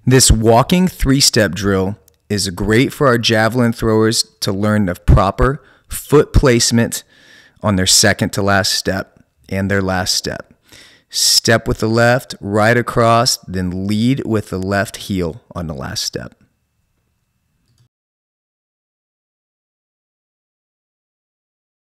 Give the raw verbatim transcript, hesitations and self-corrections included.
This walking three-step drill is great for our javelin throwers to learn the proper foot placement on their second to last step and their last step. Step with the left, right across, then lead with the left heel on the last step.